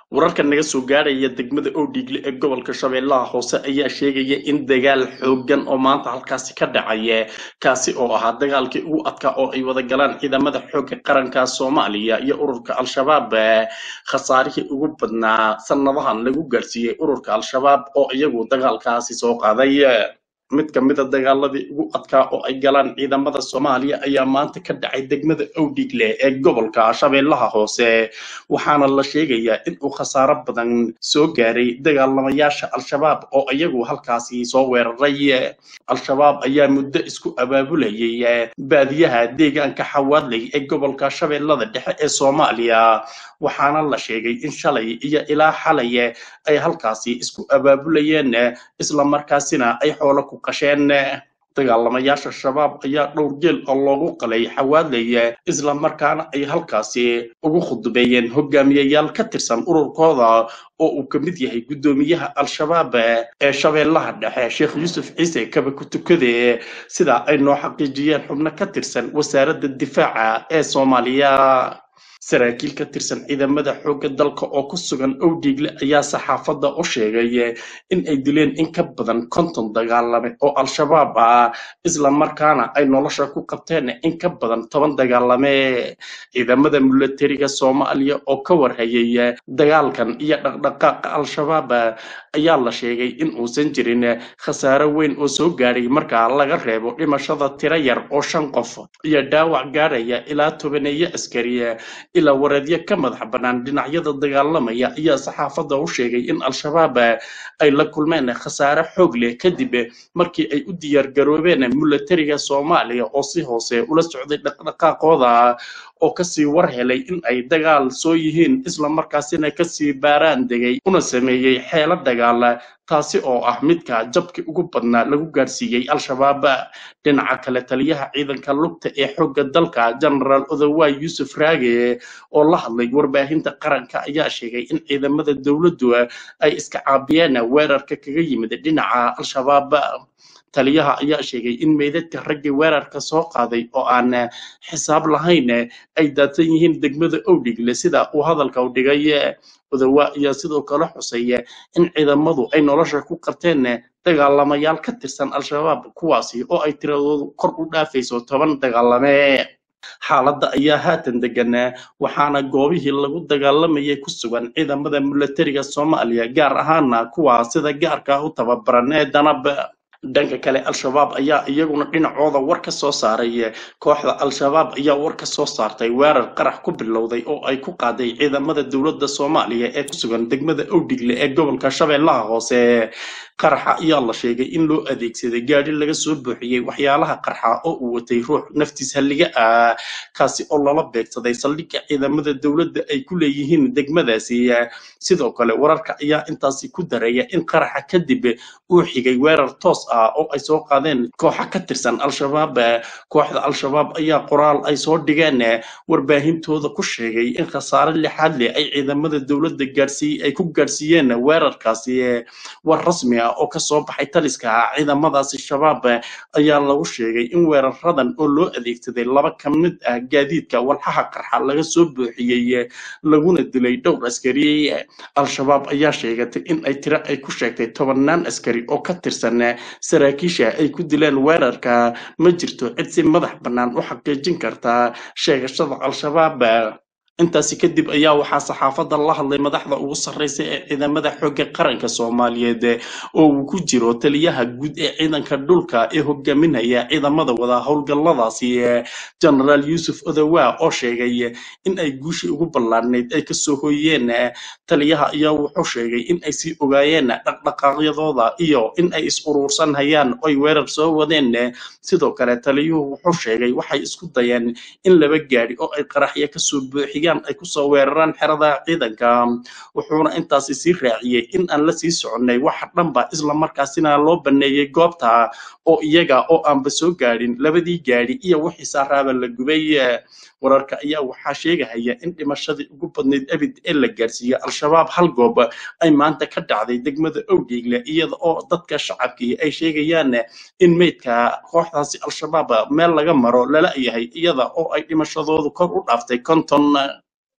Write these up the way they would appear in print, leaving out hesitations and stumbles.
wararka naga soo gaaraya degmada Oodhigle ee gobolka Shabeellaha Hoose ayaa sheegaya in dagaal xooggan oo maanta halkaasi ka dhacaya kaasi oo ahaa dagaalkii ugu adkaa oo ay wada galaan ciidamada xoogga qaranka Soomaaliya iyo ururka Al-Shabaab khasaarihii ugu badnaa sanadahan lagu gaarsiiyay ururka Al-Shabaab oo iyagu dagaalkaasi soo qaaday mid ka mid ah dagaaladii ugu adkaa oo ay galaan ciidamada Soomaaliya ayaa maanta ka dhacay degmada Oodhigle ee gobolka Shabeellaha Hoose waxaana la sheegayaa in uu khasaaro badan soo gaaray dagaalamayaasha Al-Shabaab oo iyagu halkaasi soo weeraray Al-Shabaab ayaa muddo isku abaabulayay baadiyaha deegaanka Xawaadley ee gobolka Shabeellada Dhexe ee Soomaaliya waxaana la sheegay in shalay iyo ilaa xalay ay halkaasi isku abaabulayeen isla markaasina ay xoolo ku qasheen dagaalamayaasha shabaab ayaa dhowr jeel oo loogu qalay Xawaadley isla markaana ay halkaasi ugu khudbeeyeen hogaamiyayaal ka tirsan ururkooda oo uu ka mid yahay gudoomiyaha Al-Shabaab ee Shabeellaha Dhexe Sheekh Yuusuf Ciise Kaba ku tukade sida ay noo xaqiijiyeen xubno ka tirsan wasaaradda difaaca ee Soomaaliya saraakiil ka tirsan ciidamada xoogga dalka oo ku sugan Oodhigle ayaa saxaafadda u sheegay in ay dileen in ka badan 50 dagaalame oo Al-Shabaab ah isla markaana ay nolosha ku qabteen in ka badan 10 dagaalame ciidamada militariga Soomaaliya oo ka warhayay dagaalkan iyo dhaqdhaqaaqa Al-Shabaab ayaa la sheegay in uusan jirin khasaare weyn oo soo gaaray marka laga reebo dhimashada tiro yar oo 5 qof iyo dhaawac gaaraya ilaa 10 askari ila wareedyo ka madax banaan dhinacyada dagaalamaya ayaa saxaafadda u sheegay in Al-Shabaab ay la kulmeen khasaare xoog leh kadib markii ay u diyaar garoobeen militariga Soomaaliya oo si hoose ula socday dhaqdhaqaaqooda oo kasii war helay in ay dagaal soo yihiin isla markaasina kasii baaraan degay una sameeyay xeelad dagaal taasi oo ah midka jabki ugu badnaa lagu gaarsiiyay Al-Shabaab dhinaca kale taliyaha ciidanka lugta ee xoogga dalka General Odawaay Yuusuf Raage oo la hadlay warbaahinta qaranka ayaa sheegay in ciidamada dawladdu ay iska caabiyeen weerarka kaga yimid dhinaca Al-Shabaab taliyaha ayaa sheegay in meydadka raggii weerarka soo qaaday oo aan xisaab lahayn ay daadsan yihiin degmada Oodhigle sida uu hadalka u dhigay Odawa ayaa sidoo kale xusay in ciidamadu ay nolosha ku qabteen dagaalamayaal ka tirsan Al-Shabaab kuwaasi oo ay tiradoodu kor u dhaafayso 10 dagaalame xaaladda ayaa haatan degan waxaana goobihii lagu dagaalamayay ku sugan ciidamada militariga Soomaaliya gaar ahaan kuwa sida gaarka u tababaran ee danab dhanka kale Al-Shabaab ayaa iyaguna dhinacooda war ka soo saaray kooxda Al-Shabaab ayaa war ka soo saartay weerar qarax ku bilowday oo ay ku qaaday ciidamada dawladda Soomaaliya ee ku sugan degmada Oodhigle ee gobolka Shabeellaha Hoose qaraxa ayaa la sheegay in loo adeegsaday gaari laga soo buuxiyay waxyaalaha qarxa oo uu watay ruux naftiis halliga ah kaasi oo lala beegsaday saldhigga ciidamada dawladda ay ku leeyihiin degmadaasi sidoo kale wararka ayaa intaasi ku dareeya in qaraxa kadib uu xigay weerar toos ah oo ay soo qaadeen kooxa ka tirsan Al-Shabaab kooxda Al-Shabaab ayaa qoraal ay soo dhigeen warbaahintooda ku sheegay in khasaare lixaad leh ay ciidamada dawladda ay ku gaarsiiyeen weerarkaasi war rasmi ah oo ka soo baxay taliska ciidamadaasi Shabaab ayaa lagu sheegay in weeraradan oo loo adeegsaday laba ka mid ah gaadiidka walxaha qarxa laga soo buuxiyay laguna dilay dhowr askari Al-Shabaab ayaa sheegatay in ay tiro ay ku sheegtay 10 askari oo ka tirsan saraakiisha ay ku dileen weerarka ma jirto cid si madax bannaan u xaqiijin karta sheegashada Al-Shabaab intaasi kadib ayaa waxaa saxaafadda la hadlay madaxda ugu sarreysa ee ciidamada xoogga qaranka Soomaaliyeed oo uu ku jiro taliyaha guud ee ciidanka dhulka ee hogaaminaya ciidamada wada howlgalladaasi General Yuusuf Odawa oo sheegay in ay guushi ugu ballaarneyd ay ka soo hooyeen taliyaha ayaa wuxuu sheegay in ay sii ogaayeen dhaqdhaqaaqyadooda iyo in ay is urursan hayaan oo ay weerar soo wadeen sidoo kale taliyuhu wuxuu sheegay waxay isku dayeen in laba gaari oo ay qaraxyo ka soo buuxiyeen ay ku soo weeraraan xerada ciidanka wuxuuna intaasi sii raaciyay in aan la sii soconay wax dhanba isla markaasina loo baneeyay goobta oo iyaga oo aanba soo gaarin labadii gaari iyo wixii saaraaba la gubay wararka ayaa waxaa sheegaya in dhimashadii ugu badneyd abid ee la gaarsiiyay Al-Shabaab hal goob ay maanta ka dhacday degmada Oodhigle iyada oo dadka shacabkii ay sheegayaan in meydka kooxdaasi Al-Shabaab meel laga maro lala yahay iyada oo ay dhimashadoodu kor u dhaaftay 50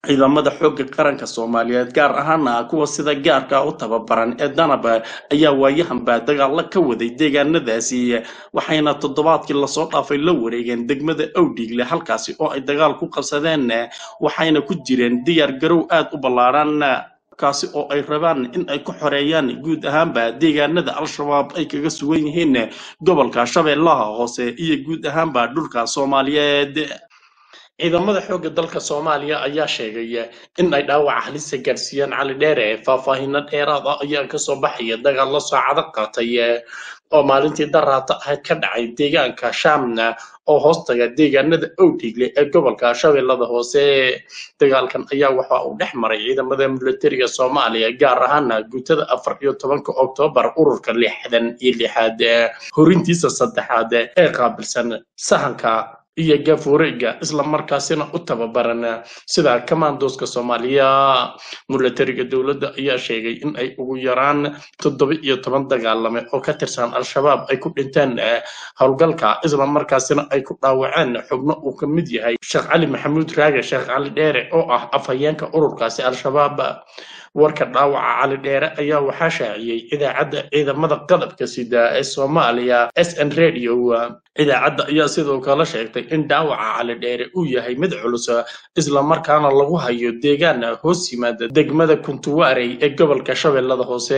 ciidamada xoogga qaranka Soomaaliyeed gaar ahaan kuwa sida gaarka u tababaran ee danaba ayaa waayahanba dagaalo ka waday deegaanadaasi waxayna toddobaadkii lasoo dhaafay la wareegeen degmada Awdhiigle halkaasi oo ay dagaal ku qabsadeen waxayna ku jireen diyaar garow aad u ballaaran kaasi oo ay rabaan in ay ku xoreeyaan guud ahaanba deegaanada al-shabaab ay kaga sugan yihiin gobolka Shabeellaha Hoose iyo guud ahaanba dhulka Soomaaliyeed ciidamada xoogga dalka Soomaaliya ayaa sheegay in ay dhaawac halis gaarsiiyeen Cali Dheere faahfaahin dheeraad ah ayaa ka soo baxaya dagaal la saacado qaatay oo maalintii daraata ahayd ka dhacay deegaanka Shaamna oo hoostaga deegaanada Awdhiigle ee gobolka Shabeellada Hoose dagaalkan ayaa waxa uu dhex maray ciidamada militariga Soomaaliya gaar ahaan guutada 14 Oktoobar ururka 66aad horintiisa saddexaad ee qaabilsan sahanka iyo gafuureyga isla markaasina u tababaran sida commandoska Soomaaliya militariga dawladda ayaa sheegay in ay ugu yaraan 17 dagaalame oo ka tirsan al-shabaab ay ku dhinteen howlgalka isla markaasina ay ku dhaawaceen xubno uu ka mid yahay Sheekh Cali Maxamuud Raage Sheekh Cali Dheere oo ah afhayeenka ururkaasi al-shabaab warka dhaawaca Cali Dheere ayaa waxaa shaaciyay idaacadda ciidamada qalabka sida ee Soomaaliya SN Radio idaacadda ayaa sidoo kale sheegtay in dhaawaca Cali Dheere uu yahay mid culus isla markaana lagu hayo deegaan hoos yimaada degmada Kuntuwaarey ee gobolka Shabeellada Hoose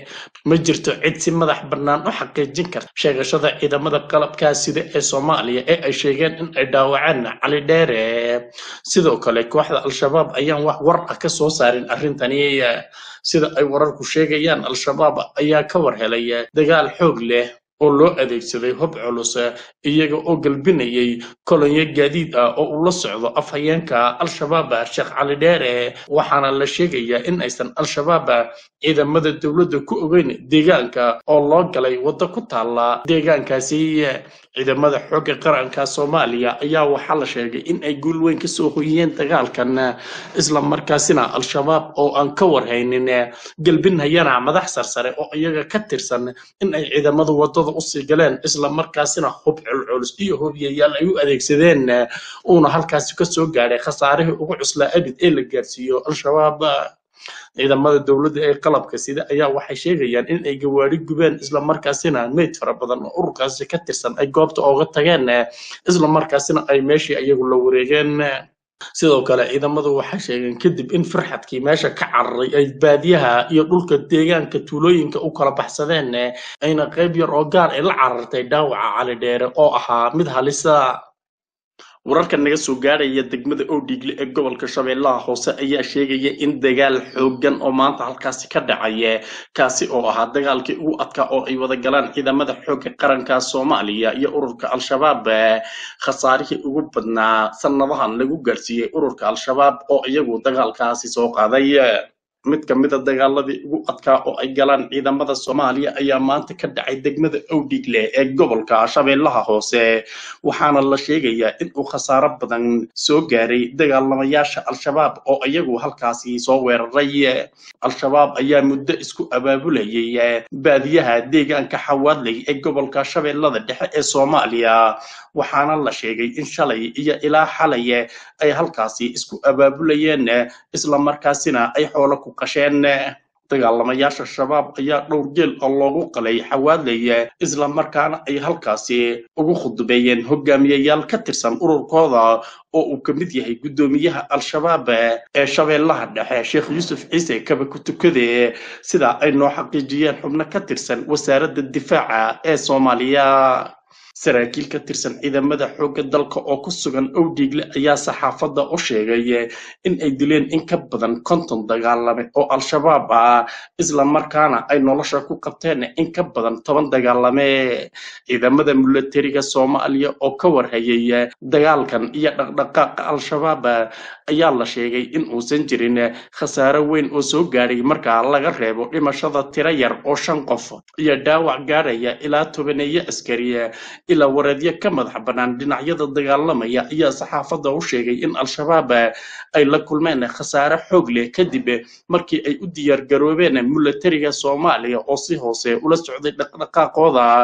ma jirto cid si madax bannaan u xaqiijin karta sheegashada ciidamada qalabka sida ee Soomaaliya ee ay sheegeen in ay dhaawaceen Cali Dheere sidoo kale kooxda al-shabaab ayaan wax war ah ka soo saarin arrintani sida ay wararku sheegayaan al-shabaab ayaa ka war helay dagaal xoog leh oo loo adeegsaday hub culus iyaga oo galbinayay kolonyo gaadiid ah oo uu la socdo afhayeenka al-shabaab Sheekh Cali Dheere waxaana la sheegayaa in aysan al-shabaab ciidamada dawladda ku ogeyn deegaanka oo loo galay waddo ku taala deegaankaasi ciidamada xoogga qaranka Soomaaliya ayaa waxaa la sheegay in ay guul weyn ka soo hoyiyeen dagaalkan isla markaasina al-shabaab oo aan ka warhaynin galbinayana madax sarsare oo iyaga ka tirsan in ay ciidamada wadada u sii galeen isla markaasina hub culculus iyo hubyayaal ay u adeegsadeen uuna halkaasi ka soo gaaray khasaarihii ugu cuslaa abid ee la gaarsiiyo al-shabaab ciidamada dawladda ee qalabka sida ayaa waxay sheegayaan in ay gawaari gubeen isla markaasina meyd fara badan oo ururkaasi ka tirsan ay goobta ooga tageen isla markaasina ay meeshii iyagu la wareegeen sidoo kale ciidamadu waxay sheegeen kadib in farxadkii meesha ka cararay ay baadiyaha iyo dhulka deegaanka tuulooyinka u kala baxsadeen ayna qayb yar oo gaar ay la carartay dhaawaca Cali Dheere oo ahaa mid halisa wararka naga soo gaaraya degmada Awdhiigle ee gobolka Shabeellaha Hoose ayaa sheegaya in dagaal xooggan oo maanta halkaasi ka dhacay kaasi oo ahaa dagaalkii ugu adkaa oo ay wada galaan ciidamada xoogga qaranka Soomaaliya iyo ururka al-shabaab khasaarihii ugu badnaa sanadahan lagu gaarsiiyay ururka al-shabaab oo iyagu dagaalkaasi soo qaaday mid ka mid ah dagaaladii ugu adkaa oo ay galaan ciidamada Soomaaliya ayaa maanta ka dhacay degmada Awdhiigle ee gobolka Shabeellaha Hoose waxaana la sheegayaa in uu khasaaro badan soo gaaray dagaalamayaasha al-shabaab oo iyagu halkaasi soo weeraray al-shabaab ayaa muddo isku abaabulayay baadiyaha deegaanka Xawaadley ee gobolka Shabeellada Dhexe ee Soomaaliya waxaana la sheegay in shalay iyo ilaa xalay ay halkaasi isku abaabulayeen isla markaasina ay xoolo ku qasheen dagaalamayaasha shabaab ayaa dhowr geel oo loogu qalay Xawaadley isla markaana ay halkaasi ugu khudbeeyeen hogaamiyayaal ka tirsan ururkooda oo uu ka mid yahay gudoomiyaha al-shabaab ee Shabeellaha Dhexe Sheekh Yuusuf Ciise Kaba ku tukade sida ay noo xaqiijiyeen xubno ka tirsan wasaaradda difaaca ee Soomaaliya saraakiil ka tirsan ciidamada xoogga dalka oo ku sugan Awdhiigle ayaa saxaafadda u sheegay in ay dileen in ka badan 50 dagaalame oo al-shabaab ah isla markaana ay nolosha ku qabteen in ka badan 10 dagaalame ciidamada militariga Soomaaliya oo ka warhayay dagaalkan iyo dhaqdhaqaaqa al-shabaab ayaa la sheegay in uusan jirin khasaaro weyn oo soo gaaray marka laga reebo dhimashada tiro yar oo 5 qof iyo dhaawac gaaraya ilaa 10 askari ila wareedyo ka madax banaan dhinacyada dagaalamaya ayaa saxaafadda u sheegay in al-shabaab ay la kulmeen khasaare xoog leh kadib markii ay u diyaar garoobeen militariga Soomaaliya oo si hoose ula socday dhaqdhaqaaqooda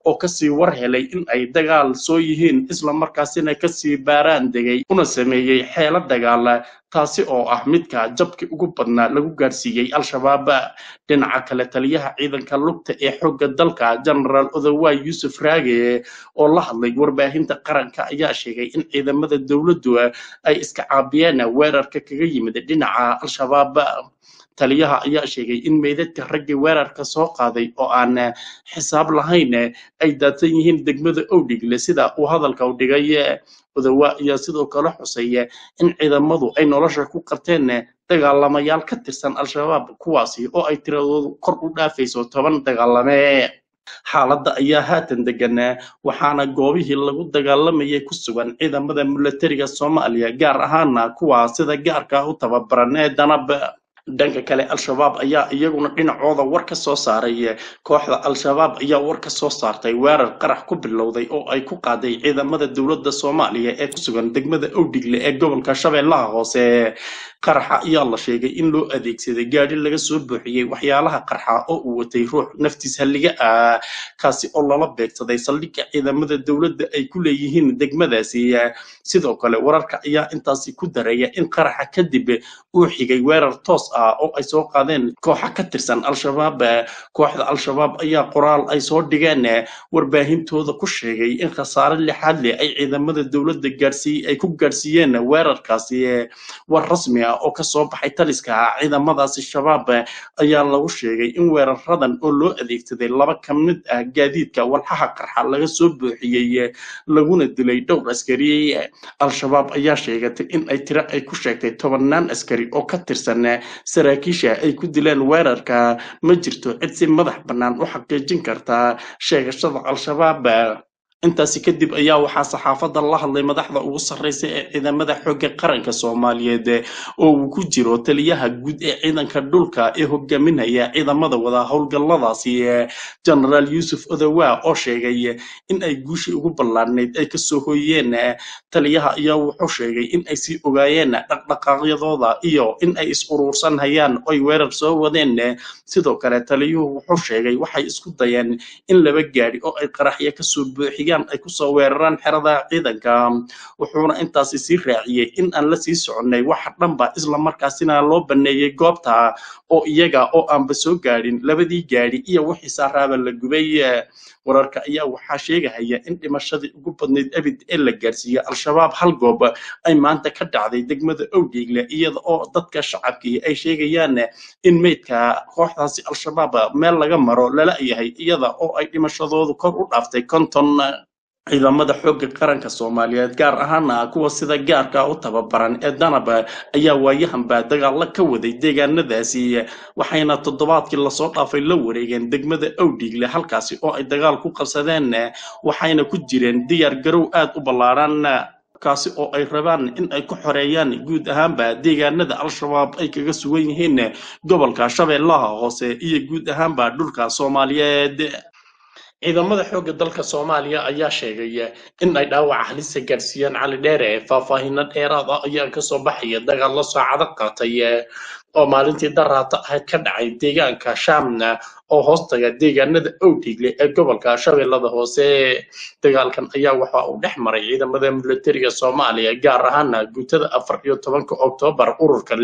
oo kasii war helay in ay dagaal soo yihiin isla markaasina kasii baaraan degay una sameeyey xeelo dagaal taasi oo ah midka jabki ugu badnaa lagu gaarsiiyey al-shabaab dhinaca kale taliyaha ciidanka lugta ee xoogga dalka genaraal odawaay yuusuf raage oo la hadlay warbaahinta qaranka ayaa sheegay in ciidamada dowladdu ay iska caabiyeen weerarka kaga yimid dhinaca al-shabaab taliyaha ayaa sheegay in meydadka raggii weerarka soo qaaday oo aan xisaab lahayn ay daadsan yihiin degmada owdhigle sida uu hadalka u dhigay odawa ayaa sidoo kale xusay in ciidamadu ay nolosha ku qabteen dagaalamayaal ka tirsan al-shabaab kuwaasi oo ay tiradoodu kor u dhaafayso 10 dagaalame xaaladda ayaa haatan degan waxaana goobihii lagu dagaalamayay ku sugan ciidamada militariga Soomaaliya gaar ahaan kuwa sida gaarka u tababaran ee danab dhanka kale al-shabaab ayaa iyaguna dhinacooda war ka soo saaray kooxda al-shabaab ayaa war ka soo saartay weerar qarax ku bilowday oo ay ku qaaday ciidamada dowladda Soomaaliya ee ku sugan degmada Owdhigle ee gobolka Shabeellaha Hoose qaraxa ayaa la sheegay in loo adeegsaday gaari laga soo buuxiyay waxyaalaha qarxa oo uu watay ruux naftiis halliga ah kaasi oo lala beegsaday saldhigga ciidamada dowladda ay ku leeyihiin degmadaasi sidoo kale wararka ayaa intaasi ku dareeya in qaraxa kadib uu xigay weerar toos oo ay soo qaadeen kooxa ka tirsan al-shabaab kooxda al-shabaab ayaa qoraal ay soo dhigeen warbaahintooda ku sheegay in khasaare lixaad leh ay ciidamada dowladda ay ku gaarsiiyeen weerarkaasi war rasmi ah oo ka soo baxay taliska ciidamadaasi shabaab ayaa lagu sheegay in weeraradan oo loo adeegsaday laba ka mid ah gaadiidka walxaha qarxa laga soo buuxiyay laguna dilay dhowr askari al-shabaab ayaa sheegatay in ay tiro ay ku sheegtay 10 askari oo ka tirsan saraakiisha ay ku dileen weerarka ma jirto cid si madax bannaan u xaqiijin karta sheegashada al-shabaab intaasi kadib ayaa waxaa saxaafadda la hadlay madaxda ugu sarreysa ee ciidamada xoogga qaranka Soomaaliyeed oo uu ku jiro taliyaha guud ee ciidanka dhulka ee hogaaminaya ciidamada wada howlgalladaasi genaraal Yuusuf Odawa oo sheegay in ay guushi ugu ballaarneyd ay ka soo hooyeen taliyaha ayaa wuxuu sheegay in ay sii ogaayeen dhaqdhaqaaqyadooda iyo in ay is urursan hayaan oo ay weerar soo wadeen sidoo kale taliyuhu wuxuu sheegay waxay isku dayeen in laba gaari oo ay qaraxyo ka soo buuxiyeen ay ku soo weeraraan xerada ciidanka wuxuuna intaasi sii raaciyay in aan la sii soconay wax dhanba isla markaasina loo baneeyay goobta oo iyaga oo aanba soo gaadhin labadii gaari iyo wixii saaraaba la gubay wararka ayaa waxaa sheegaya in dhimashadii ugu badneyd abid ee la gaarsiiyay al-shabaab hal goob ay maanta ka dhacday degmada Owdhigle iyada oo dadka shacabkii ay sheegayaan in meydka kooxdaasi al-shabaab meel laga maro lala yahay iyada oo ay dhimashadoodu kor u dhaaftay 50 ciidamada xoogga qaranka Soomaaliyeed gaar ahaan kuwa sida gaarka u tababaran ee danab ayaa waayahanba dagaal ka waday deegaanadaasi waxayna toddobaadkii la soo dhaafay la wareegeen degmada Owdhigle halkaasi oo ay dagaal ku qabsadeen waxayna ku jireen diyaar garow aad u ballaaran kaasi oo ay rabaan in ay ku xoreeyaan guud ahaanba deegaanada al-shabaab ay kaga sugan yihiin gobolka Shabeellaha Hoose iyo guud ahaanba dhulka Soomaaliyeed ciidamada xoogga dalka Soomaaliya ayaa sheegay in ay dhaawac halis gaarsiiyeen Cali Dheere faahfaahin dheeraad ah ayaa ka soo baxaya dagaal la saacado qaatay oo maalintii daraata ahayd ka dhacay deegaanka Shaamna oo hoostaga deegaanada Owdhigle ee gobolka Shabeellada Hoose dagaalkan ayaa waxa uu dhex maray ciidamada militariga Soomaaliya gaar ahaan guutada 14 Oktoobar ururka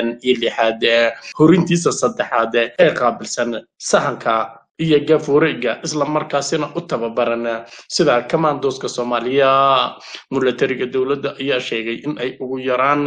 66 horintiisa saddexaad ee qaabilsan sahanka iyo gafuureyga isla markaasina u tababaran sida commandoska Soomaaliya militariga dowladda ayaa sheegay in ay ugu yaraan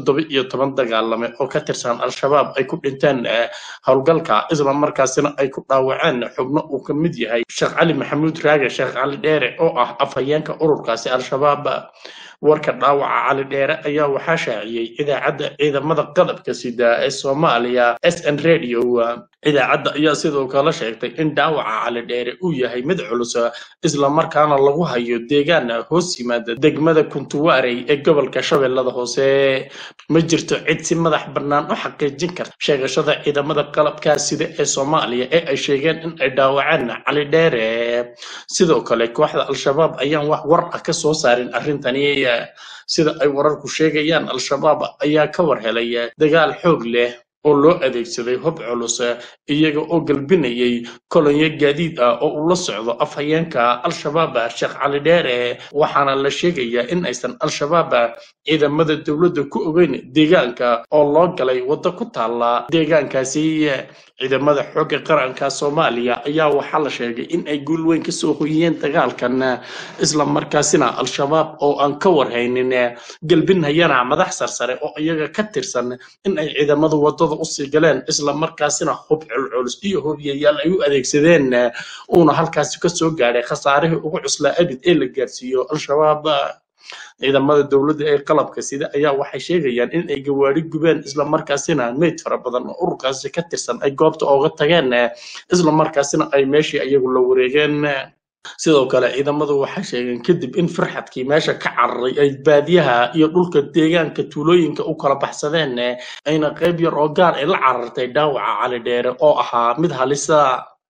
17 dagaalame oo ka tirsan al-shabaab ay ku dhinteen howlgalka isla markaasina ay ku dhaawaceen xubno uu ka mid yahay Sheekh Cali Maxamuud Raage Sheekh Cali Dheere oo ah afhayeenka ururkaasi al-shabaab warka dhaawaca Cali Dheere ayaa waxaa shaaciyay idaacadda ciidamada qalabka sida ee Soomaaliya SN Radio idaacadda ayaa sidoo kale sheegtay in dhaawaca Cali Dheere uu yahay mid culus isla markaana lagu hayo deegaan hoos yimaada degmada Kuntuwaarey ee gobolka Shabeellada Hoose ma jirto cid si madax bannaan u xaqiijin karta sheegashada ciidamada qalabka sida ee Soomaaliya ee ay sheegeen in ay dhaawaceen Cali Dheere sidoo kale kooxda al-shabaab ayaan wax war ah ka soo saarin arrintani sida ay wararku sheegayaan al-shabaab ayaa ka war helay dagaal xoog leh oo loo adeegsaday hub culus iyaga oo galbinayay kolonyo gaadiid ah oo uu la socdo afhayeenka al-shabaab sheekh cali dheere waxaana la sheegayaa in aysan al-shabaab ciidamada dowladda ku ogeyn deegaanka oo loo galay waddo ku taala deegaankaasi ciidamada xoogga qaranka Soomaaliya ayaa waxaa la sheegay in ay guul weyn ka soo hoyiyeen dagaalkan isla markaasina al-shabaab oo aan ka warhaynin galbinayana madax sarsare oo iyaga ka tirsan in ay ciidamadu wadada u sii galeen isla markaasina hub culculus iyo hubyayaal ay u adeegsadeen uuna halkaasi ka soo gaaray khasaarihii ugu cuslaa abid ee la gaarsiiyo al-shabaab ciidamada dowladda ee qalabka sida ayaa waxay sheegayaan in ay gawaari gubeen isla markaasina meyd fara badan oo ururkaasi ka tirsan ay goobta ooga tageen isla markaasina ay meeshii iyagu la wareegeen sidoo kale ciidamadu waxay sheegeen kadib in farxadkii meesha ka cararay ay baadiyaha iyo dhulka deegaanka tuulooyinka u kala baxsadeen ayna qayb yar oo gaar ay la carartay dhaawaca cali dheere oo ahaa mid halisa